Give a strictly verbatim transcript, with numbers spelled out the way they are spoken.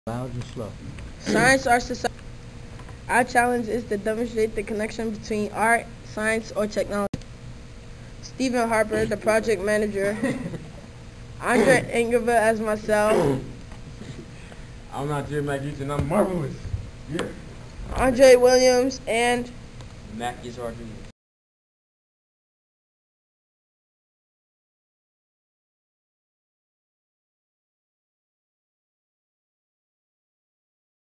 Loud and slow. Science or society. Our challenge is to demonstrate the connection between art, science, or technology. Stephen Harper, the project manager. Andre Engelville as myself. I'm not Jim McGeach and I'm marvelous. Yeah. Andre Williams and Mac is Rodriguez.